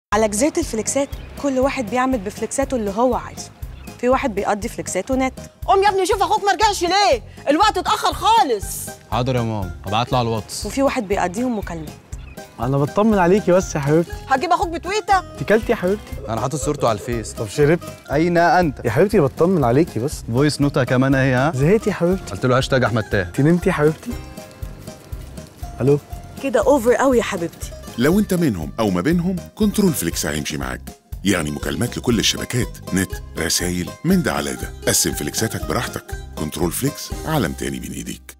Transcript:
على جزيرة الفليكسات كل واحد بيعمل بفليكساته اللي هو عايزه. في واحد بيقضي فليكساته نت. قوم يا ابني شوف اخوك ما رجعش ليه؟ الوقت اتأخر خالص. حاضر يا ماما، هبعت له على الواتس. وفي واحد بيقضيهم مكالمات. انا بطمن عليكي بس يا حبيبتي. هجيب اخوك بتويته؟ انت كلتي يا حبيبتي؟ انا حاطط صورته على الفيس. طب شربت؟ اين انت يا حبيبتي بطمن عليكي بس. فويس نوتة كمان اهي. ها زهقتي يا حبيبتي؟ قلت له هاشتاج احمد تاه. انت نمتي يا حبيبتي؟ الو كده اوفر قوي يا حبيبتي. لو انت منهم او ما بينهم كنترول فليكس هيمشي معاك، يعني مكالمات لكل الشبكات، نت، رسايل، من ده على ده. قسم فليكساتك براحتك. كنترول فليكس عالم تاني بين ايديك.